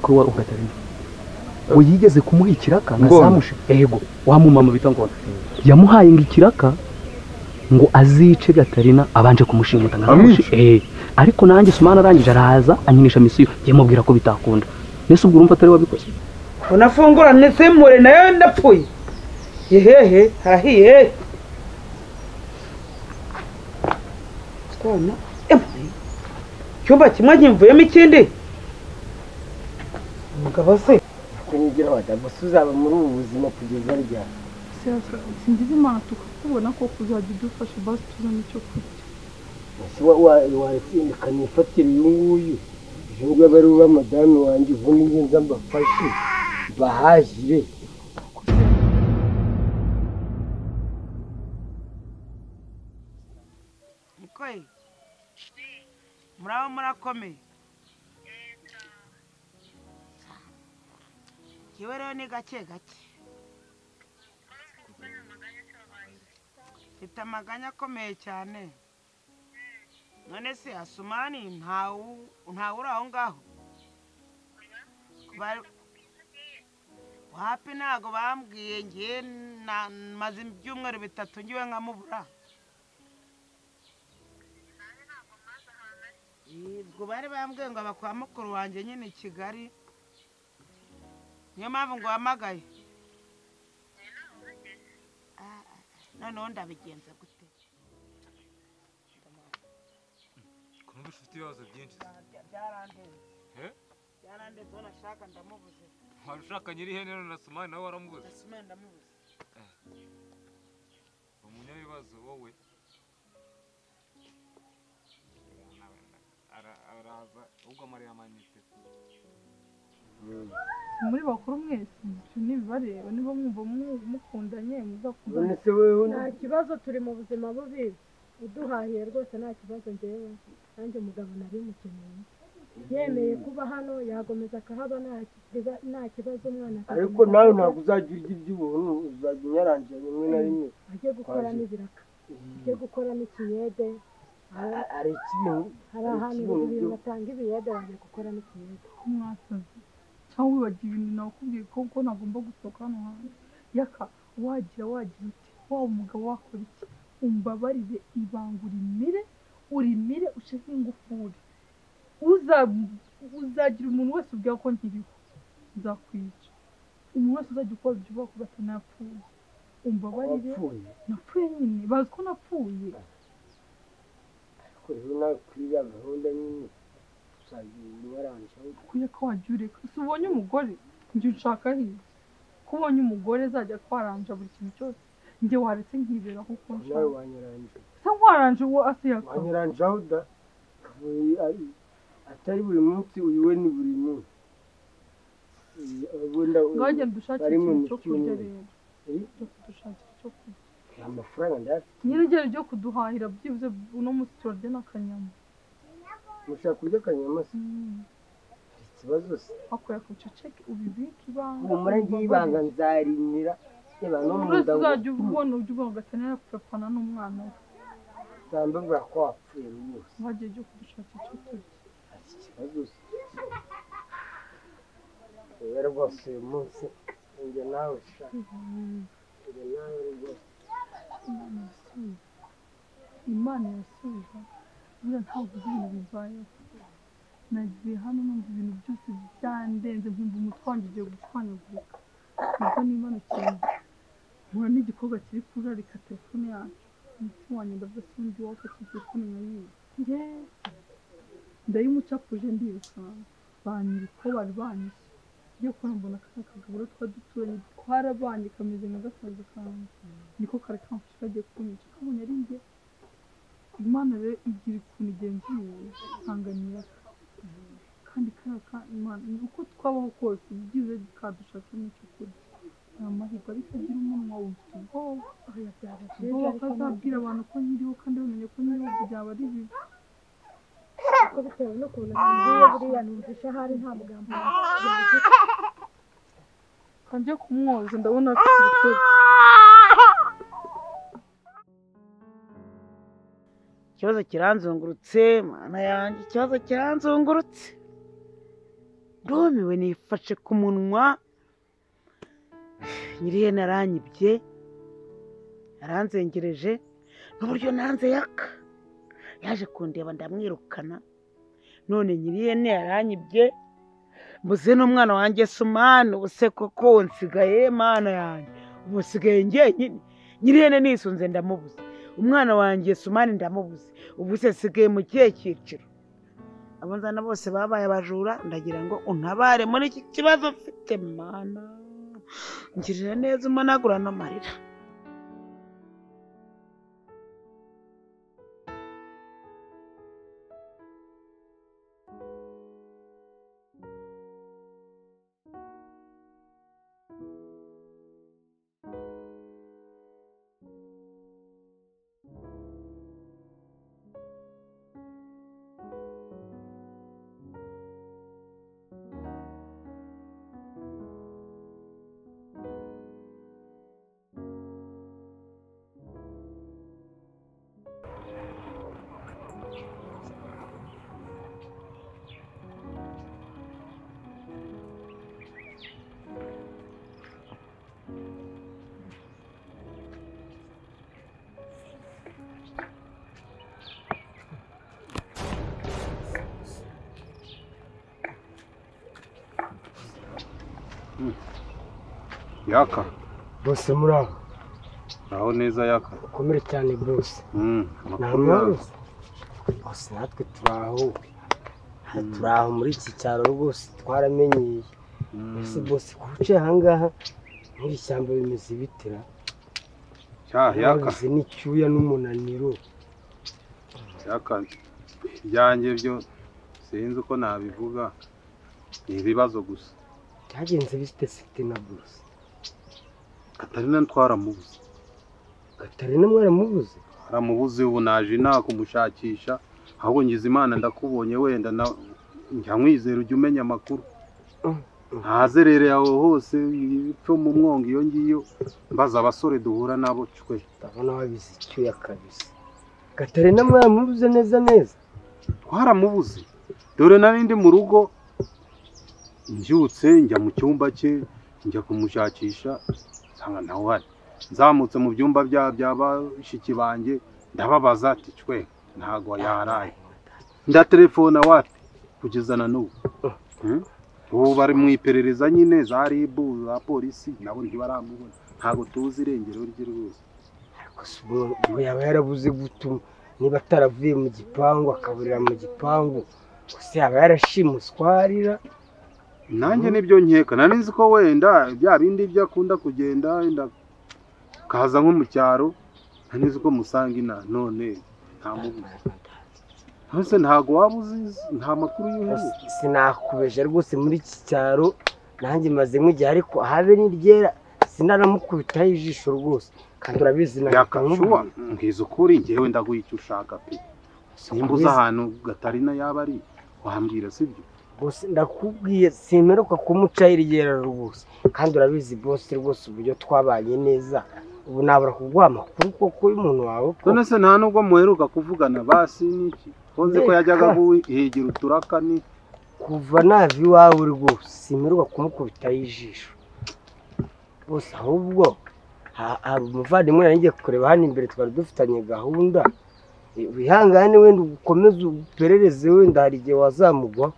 umukwe wa Gatarina ngo yigeze kumuha ikiraka nkazamushe ego wa mu mama bita ngo yamuhaye ngo ikiraka ngo azice Gatarina abanje kumushimuta nkazamushe ariko nanjye Sumana arangije araza anyinisha misiyo yemubwira ko bitakunda nese ubwo urumva atari wabikoze unafungura nese mure nayo ndapfuye hehe harahiye twana cyumba kimwe nkimvuyemo ikindi umugabo se kunyigira wadagusuza aba muri ubu buzima kugeza ryari singize imana tukakubona ko kuzajya udufasha basi tuzana icyo kurya kanifatira uyu nguyu ejo nguyu bari uba madamu wanjye ubundi ngenza mbafashe bahahire mkoye muraba murakomeye kiwe rero ni gake gake mfite amaganya akomeye cyane none se Asumani ntawuri aho ngaho wapi ntago bambwiye ngiye maze ibyumweru bitatu ngiwe nkamubura ubwo bari bambwiye ngo abakwa mukuru wanjye nyine i Kigali niyo mpamvu ngo wamagaye noneho ndabigenza gute kumva ufite ibibazo byinshi byarandenze uwo nashaka ndamubuze wari ushaka nyir'ihene none na Sumani nawe waramubuze Sumani ndamubuze umunyabibazo wowe araza ubwo amariya amanite muri bakuru mwese nibibareba niba mwumva mukundanye muzakundana nta kibazo turi mu buzima bubi uduhahiye rwose nta kibazo njyewe nanjye umugabo nari mukeneye yemeye kuba hano yagomeza akahaba nta kibazo umwana ariko nawe ntabwo uzajya urya iby'ubuntu uzajya unyarangira rimwe na rimwe ajye gukora n'ibiraka ajye gukora n'ikiyede hari ahantu ibintu batanga ibiyede bajya gukora n'ikiyede mwasaze cyangwa wibagiwe ibintu nakubwiye ko nagomba gusohoka hano hantu yaka wagira uti waba umugabo wakora iki umbabarire ibanga urimire ushyize ingufuri uzagira umuntu wese ubwira ko nkiriho nzakwica umuntu wese uzajya ukora ibyo uvuga ko Gatarina yapfuye umbabarire napfuye nyine bazi ko napfuye ariko rero nawe kuri ya gahunda nyine ukwiye ko wajya ureka si ubonye umugore njye unshaka hirya ko ubonye umugore azajya atwaranja buri kintu cyose njye waretse nkibera kuko nshaka nawe wanyaranje se nkwaranje uwo asiyaka wanyaranje aho da atari buri munsi uyiwe ni buri munsi ngaho genda dushakire ikintu cyo kurya rero dushakire icyo kurya amafaranga ndayafite nyir'igere ryo kuduhahira byibuze uno munsi turarya n'akanyama mushaka kurya akanyama se ikibazo se akoya kuceceke ubibike ibanga umure y'ibanga nzarimira niba no mu nda uzajya ubona Gatarina yapfapana n'umwana we tambe bwa ko apfuye rwose bagiye cyo kudushakira icyo kurya ikibazo se rero rwose uyu munsi njye nawe shaka njye nawe rwose Imana yasubiza buriya ntabwo uzi ibintu bibayeho nagiye hano numva ibintu byose byandenze nkumva umutwe wanjye ugiye gushwanyagurika nibwo nimanukiye mpura n'igikorwa kiri kurarika telefone yacu umutima wanjye ndavuga se undi wafashe telefone nkayiba ndayimucapuje ndirukanka banyira uko bari banyise ngiye kubona mbona kariya kagaburo duturanye twarabanye kameze nka gasaza kanjye niko kari kamfashe kagiye kunyica kabonye ari njye Imana rero igira ukuntu igenzuye isanganira kandi Imana uko twabaho kose byize kadushaka n'icyo kurya amahirwe ariko agira umunwa wufite ubwoba bakazabwira abantu ko nyiriho kandi bamenye ko nyiriho byaba ari bibi kuko bitewe n'ukuntu ngiye buriya numvisha hari nta mugambo kanjye kumwoza ndabona afite ibitego ikibazo kiranzungurutse mana yanjye ikibazo kiranzungurutse ndumiwe nifashe ku munwa nyirihene aranyibye yaranzengereje n'uburyo nanze yaka yaje kundeba ndamwirukana none nyirihene yaranyibye mbuze n'umwana wanjye Sumani ubuse koko nsigaye mana yanjye ubu nsigaye njyenyine nyirihene nisunze ndamubuze umwana wanjye Sumani ndamubuze ubu se nsigaye mu kihe cyiciro abo nzana bose babaye abajura ndagira ngo untabare muri iki kibazo mfite mana ngirira neza umanagura n'amarira Yaka bose muraho aho neza Yaka ukomere cyane bose amakuru yawe bose natwe turaho muri iki cyaro rwose twaramenyeye ese bose kuce ahangaha muri ishyamba bimeze bitira Yaka n'icyuya n'umunaniro Yaka ibyanjye byo sinzi uko nabivuga ni ibibazo gusa byagenze bite na bose Katarina twaramubuze Katarina mwaramubuze aramubuze ubu naje kumushakisha ahubwo ngize Imana ndakubonye wenda njya nkwizera ujya umenya amakuru ntazerere yawe hose ipfo mu mwongo iyo ngiyo mbaza abasore duhura nabo cwe ndabona wabize icyuya kabisa Katarina mwaramubuze neza twaramubuze dore nari ndi mu rugo mbyutse njya mu cyumba cye njya kumushakisha nsanga nawe uhari nzamutse mu byumba by'abashiki banjye ndababaza ati cwe ntago yaraye ndatelefona wati kugeza na n'ubu ubu bari mu iperereza nyine za RIB za polisi nabo ntibaramubona ntago tuzi irengero rye rwose ariko yaba yarabuze gutuma niba ataravuye mu gipangu akaburira mu gipangu gusa yaba yarashimuswarira nanjye nibyo nkeka nari nzi ko wenda bya bindi byo akunda kugenda wenda kaza nko mu cyaro nari nzi ko musanga none nta mubuze hose ntago wabuze nta makuru y'uhari sinakubeje rwose muri iki cyaro nanjye maze nk'igihe ariko habe n'iryera sinaramukubitaho ijisho rwose kandi urabizi yakashuwa ngize ukuri ngewe ndaguha icyo ushaka pe nimba uzi ahantu Gatarina yaba ari wambwira sibyo bose ndakubwiye simeruka kumucaho iryera rwose kandi urabizi bose rwose uburyo twabanye neza ubu nabura kuguha amakuru koko y'umuntu wawe none se nta nubwo muheruka kuvugana basi n'iki konze ko yajyaga guhigira uturaka ni kuva nava iwawe rwose simeruka kumukubitaho ijisho bose ahubwo hari umuvandimwe nari kureba hano imbere twari dufitanye gahunda wihangane wenda ukomeze uperereze wenda hari igihe wazamugwaho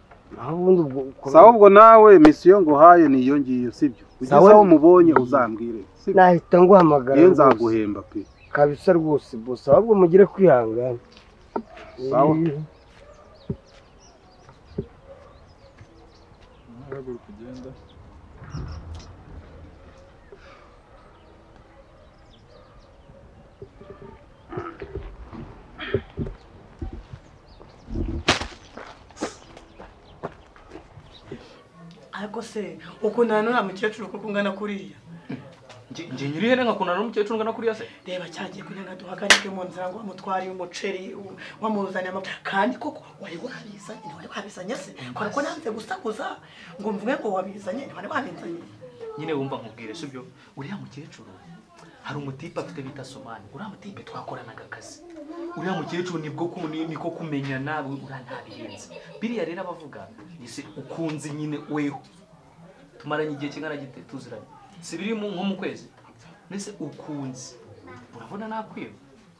ahubwo nawe misiyo nguhaye niyo ngiyo sibyo ugeze aho mubonye uzambwire nahita nguhamagara iyo nzaguhemba pe kabisa rwose bose ahubwo mugire kwihangana sawa ariko se ukundana n'uriya mukecuru kuko ungana kuriya njye nyirihene nkakundana n'umukecuru ungana kuriya se reba cyagiye kugira ngo duhagarike mu nzira ngo wamutwariye umuceri wamuzaniye amata kandi koko wari wabizanye se kubera ko nanze gusakuza ngo mvuge ngo wabizanye wari wabizanye nyine wumva nkubwire sibyo uriya mukecuru hari umutipe afite bita Somani uriya mutipe twakoranaga akazi uriya mukecuru niko kumenyana uriya ntabihenze biriya rero abavuga ese ukunze nyine weho tumaranye igihe kingana gite tuziranye si biri nko mu kwezi nese ukunze urabona nakwiba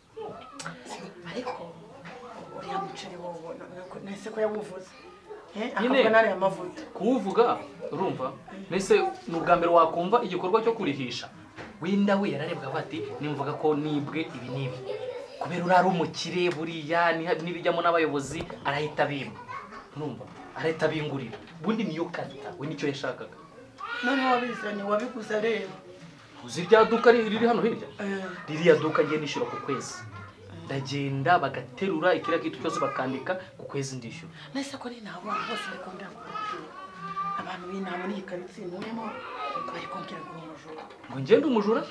ariko uriya muceri wowe nese ko yabuvuze akavuga nari amavuta kuwuvuga urumva nese n'ubwa mbere wakumva igikorwa cyo kurihisha wenda we yararebwa bati nimvuga ko nibwe ibi nibi kubera urari umukire buriya nibijyamo n'abayobozi arahita bimba urumva arahita bingurira bundi niyo karita we nicyo yashakaga none wabizanye wabiguze rero uzi rya duka riri hano hirya ririya duka ngiye nishyura ku kwezi ndagenda bagaterura ikiriya kitu cyose bakandika ku kwezi ndishyura nese ko ni nabo bose bari kumbwira ngo abantu b'inama n'iyi karitsiye nuyemo bari kumbwira ngo umujura ngo ngende umujura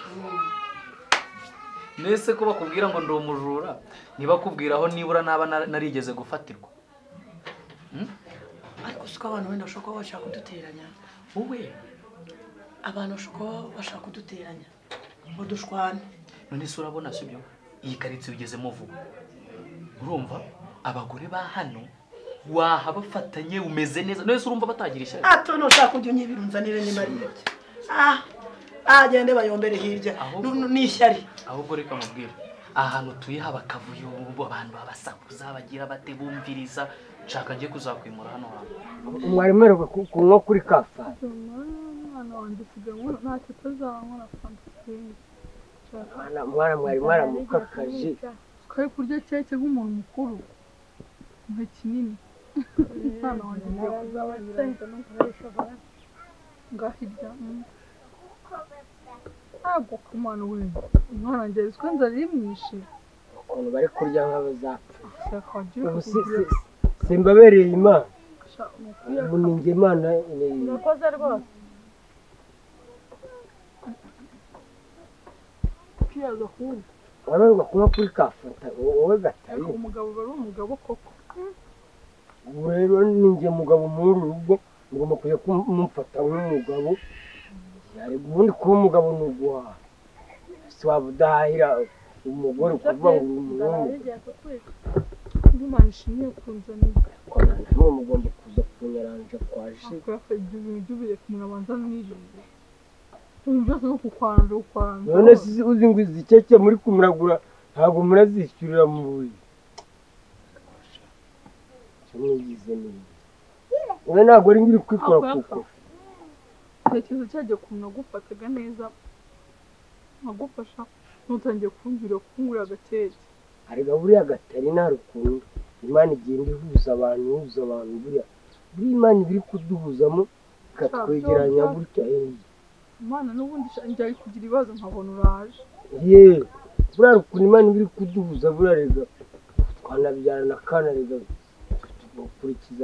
nese ko bakubwira ngo ndi umujura ntibakubwira aho nibura naba narigeze gufatirwa ariko siko abantu wenda bashobora kuba bashaka kuduteranya wowe abantu bashobora kuba bashaka kuduteranya ngo dushwane none se urabona sibyo iyi karitsiye ugezemo vuba urumva abagore ba hano waha bafatanye umeze neza none se urumva batagira ishyari ato nushaka kujya unyibirunzanire ni maribye agende bayombere hirya n'ishyari ahubwo reka mubwire ahantu tuye haba kavuyo abantu babasakuza bagira bate bumviriza nshaka ngiye kuzakwimura hano hantu umwarimu aheruka kunywa kuri kafa mwana wanjye sigaye ntacyo tuzanywa fantasiyo mwana mwarimu aramukakaje twari kurya keke nk'umuntu mukuru nka kinini mwana wanjye ngiye kuzabagira ngahirya ntabwo ku mwana we umwana wanjye yari twe nzara imwishe ukuntu bari kurya nk'abazapfa ubu simbabereye imana ubu ni njye imana urakoze rwose kiyaza kumva wabarirwa kunywa kuri kafata wowe gatari umugabo bari umugabo koko ubu rero ni njye mugabo muri uru rugo ngomba kujya kumufata nk'umugabo ubundi kuba umugabo ni uguhaha si waba udahahira umugore ukuvuga ngo uri umuntu w'umugabo imana ishimye kunzanira ntuwo mugomba kuza kunyaranja kwaje ibyo bintu by'ubireka umuntu abanza mwirinde ibintu byose no kukwanza none si uzi ngo izi keke muri kumuragura ntabwo murazishyurira mu buriri mwigize neza wowe ntabwo ari ngiri kwikora kuko ntekereza cyagiye ukuntu nagufataga neza nkagufasha ntutangiye kumvira kungurira agakeke arega buriya gatari nta rukundo imana igenda ihuza abantu buriya imana iri kuduhuzamo ikatwegeranya gutya imana n'ubundi njya kugira ibibazo nkabona uraje buriya rukundo imana iri kuduhuza buriya rega twanabyarana akana rega tugakurikiza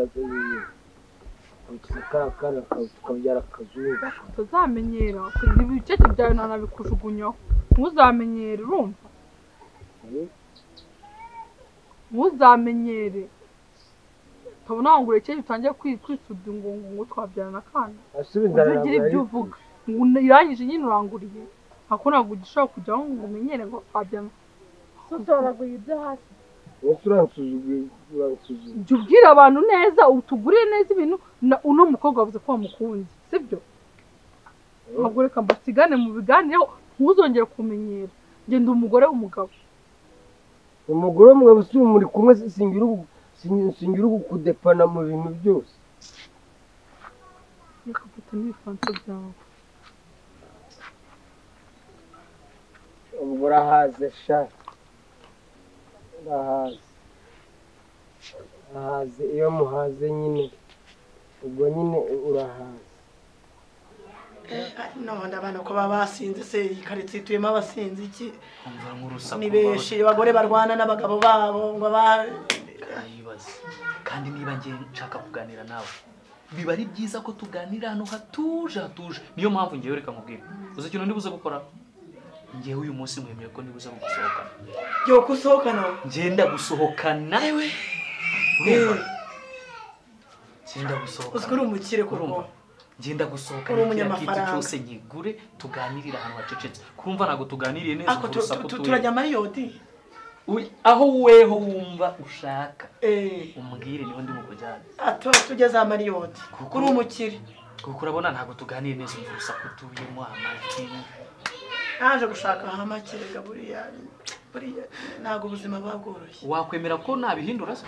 kariya kana tukabyara akazungu utazamenyera kugira ibicece byawe ntanabikujugunyaho ntuzamenyere urumva ntuzamenyere ukabona ngo urekeye utangiye kwisuda ngo twabyarana akana uvugira ibyo uvuga irangije nyine uranguriye ako ntabwo ugishobora kujyaho ngo umenyere ngo twabyarana utoraguye ibyo hasi uransuzuguye jya ubwira abantu neza utugurire neza ibintu uno mukobwa wavuze ko wamukunze sibyo ntabwo reka mbasigane mu biganireho ntuzongere kumenyera ngenda umugore w'umugabo umugore w'umugabo si muri kumwe singira kudepana mu bintu byose reka mfata n'ibifanso byawe ubwo urahaze sha urahaze iyo muhaze nyine ubwo nyine urahaze none abana ko baba basinze se iyi karitsiye ituyemo abasinzi iki ni benshi abagore barwana n'abagabo babo ngo yibaze kandi niba ngiye nshaka kuganira nawe biba ari byiza ko tuganira hano hatuje niyo mpamvu ngewe reka nkubwire uzi ikintu ndibuze gukora ngewe uyu munsi mwemeye ko ndibuze gusohokana yo gusohokana ngenda gusohokana ewe ngenda gusohokana uzwi uri umukire kuko ngenda gusohokana ikintu cyose nkigure tuganirira ahantu hacecetse kurumva ntabwo tuganiriye neza turajya mariyoti aho weho wumva ushaka umbwire niho ndi mukujyana tugeze amariyoti kuko uri umukire kuko urabona ntabwo tuganire neza umva urusaku tubiyemo amaki naje gushaka amakirega buriya ntabwo ubuzima buba bworoshye wakwemera ko nabihindura se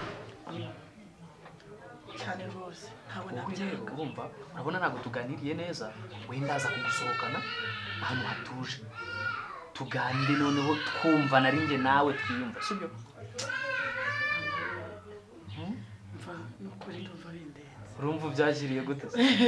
cyane rwose ntabwo nabyereka urumva urabona ntabwo tuganiriye neza wenda aza kugusohokana ahantu hatuje tuganire noneho twumva nari njye nawe twiyumva sibyo nukuri ndumva bindenze urumva byakiriye gute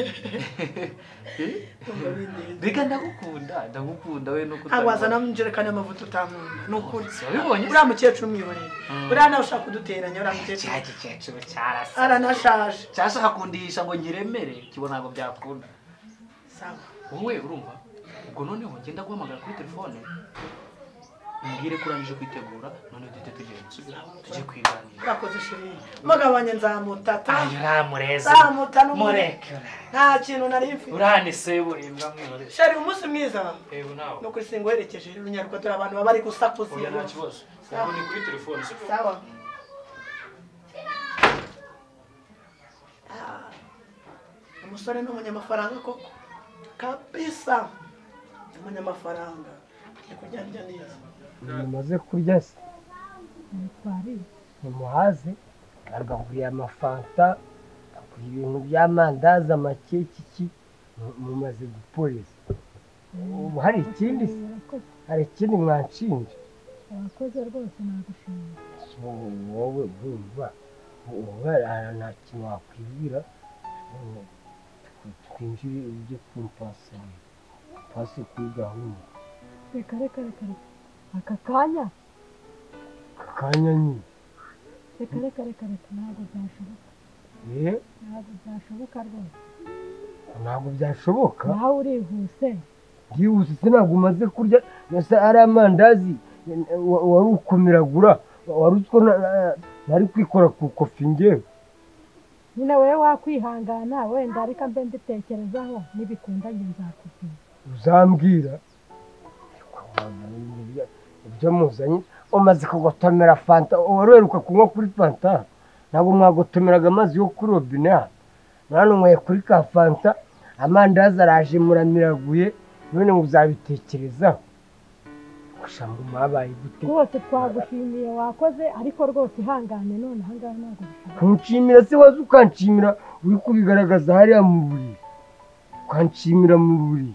reka ndagukunda we nuko ntabwo wazana injerekani y'amavuta utankunda ni ukuri wabibonye uriya mukecuru umwihoreye uriya nawe ushaka kuduteranya uriya mukecuru cyarasa aranashaje cyashaka kundisha ngo nkiremere kibona ntabwo byakunda sawa wowe urumva ubwo noneho ngenda guhamagara kuri telefone mbwire ko urangije kwitegura none duhite tugenda tujye kwiganira urakoze shiri umugabanye nzamuta uramureza nzamuta mureke nta kintu nari mfite uranisebura imbwa mwihorere sheri umunsi mwiza yego nawe no kuri singoherekeje rero nyaruko turi abantu baba bari gusakuza oya nta kibazo ubwo ni kuri telefone sawa umusore ni umunyamafaranga koko kabisa umunyamafaranga ni kurya ndya neza mumaze kurya se ntimuhaze agahuriye amafanta agura ibintu by'amandazi amakeke iki mumaze gupoliza ubu hari ikindi se hari ikindi mwanshinja wakoze rwose nagushimira wowe urumva nta kintu wakwibwira twinjire ujye kumpasa pasi kuri gahunda reka aka kanya nyine reka ntabwo byashoboka ntabwo byashoboka rwose ntabwo byashoboka nawe urihuse byihuse se ntabwo umaze kurya nasa ari amandazi wari ukomeragura wari utwo nari kwikora ku kofi ngewe nyine wowe wakwihangana wenda ariko mbe mbitekerezaho nibikunda njye nzakubwira uzambwira ibyo muzanye umaze kugotomera fanta wari uheruka kunywa kuri fanta ntabwo mwagotomeraga amazi yo kuri robine hano unyweye kuri ka fanta amandazi araje muramiraguye none ngo uzabitekerezaho ngo mwabaye gute rwose twagushimiye wakoze ariko rwose ihangane none ahangaha ntabwo bishoboka kunshimira se waza ukanshimira uri kubigaragaza hariya mu buriri ukanshimira mu buriri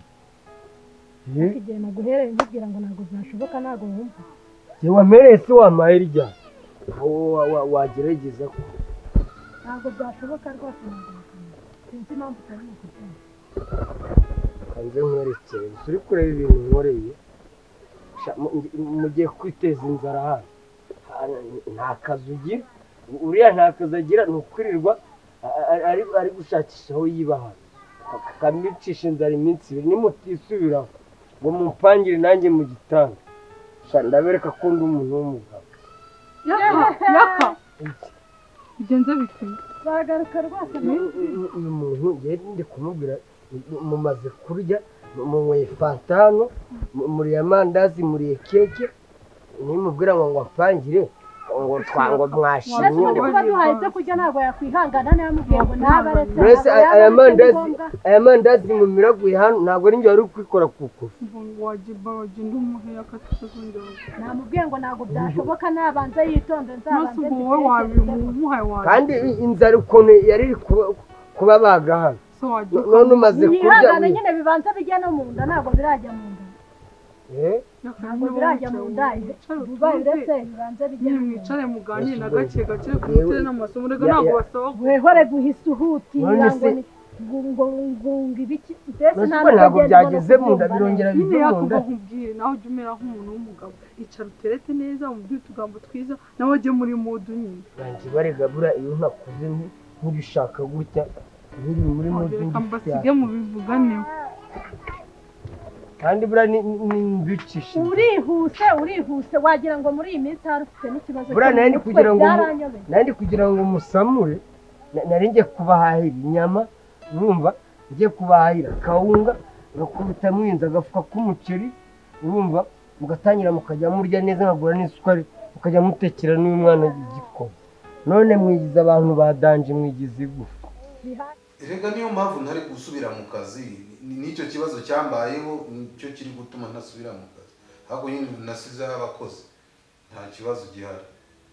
igihe naguhereye nkubwira ngo ntabwo byashoboka ntabwo wumva yewe wamereye se wamaye rya wagerageza ko ntabwo byashoboka rwose ntabwo sinzi impamvu utarimo kubyumva kanze nkwerekere gusa uri kureba ibintu nkoreye mugiye kwiteza inzara hano nta kazi ugira uriya nta kazi agira ni ukwirirwa ari gushakisha aho yiba hano akamicisha inzara iminsi ibiri nimutisubiraho ngo mumpangire nanjye mu gitanda ndabereka ko ndi umuntu w'umugabo yaka bigenze bite zagaruka rwose uyu muntu ndi kumubwira mumaze kurya munyweye fanta hano muriye amandazi muriye keke nimubwira ngo mpangire ngo mwashimye kuba duhaye ibyo kurya ntabwo yakwihangana niba mubwiye ngo ntabaretse mbese aya mandazi mumiraguye hano ntabwo ari njye wari kwikora ku kofi wagenda umuheya akatuzongera namubwiye ngo ntabwo byashoboka nabanza yitonde nzabanze kandi inzara ukuntu yari iri kuba baga hano none umaze kurya nyine bibanza bijya no mu nda ntabwo birajya mu nda ntabwo birajya mu nda bibaye uretse bibanza bijya nyine mwicare muganire na gake ku mutwe n'amasomo reka ntabwo basaba wehore guhisa uhutira ngo ibiki mbese ntabwo byageze mu nda birongera bijya mu nda nkubwire nawe ujya umera nk'umuntu w'umugabo icara uterete neza umubwire utugambo twiza nawe ujye muri mudu nyine nanjye baregabura iyo ntakuze nk'ubishaka gutya nkiri muri mudu reka mbasige mubivuganeho kandi buriya nimbicishe urihuse wagira ngo muri iyi minsi hari ufite n'ikibazo buriya nari kugira ngo musamure nari ngiye kubahahira inyama urumva ngiye kubahahira kawunga ngakubita mwinza agafuka k'umuceri urumva mugatangira mukajya murya neza nkagura n'isukari mukajya mutekera n'uyu mwana igikoma none mwigize abantu badanje mwigize igufa rega niyo mpamvu ntari gusubira mu kazi n'icyo kibazo cyambayeho nicyo kiri gutuma ntasubira mu kazi ahubwo nyine nasizeho abakozi nta kibazo gihari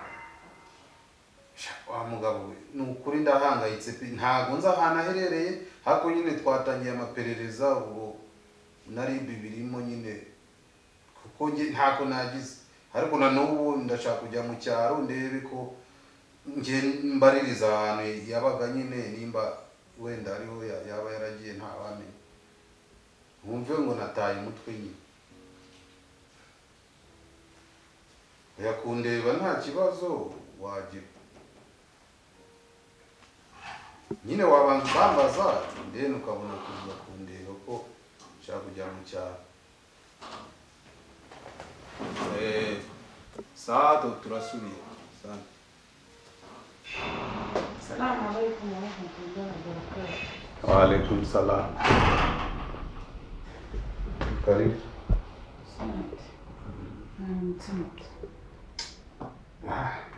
wa mugabo we ni ukuri ndahangayitse pe ntago nzi ahantu aherereye ahubwo nyine twatangiye amaperereza ubu nari bibirimo nyine kuko ntako nagize ariko na n'ubu ndashaka kujya mu cyaro ndebe ko nge mbaririza ahantu yabaga nyine nimba wenda ariho yaba yaragiye ntawamenya wumve ngo nataye umutwe nyine yakundeba nta kibazo wagira nyine wabanza ukambaza ndene ukabona kuza kundeba ko nshaka kujya mu cyaro saa turasubiye sana. Salamu alaikum warahmatullahi wabarakatuh. Wa alaikum salam. Karibu. Asante. Asante.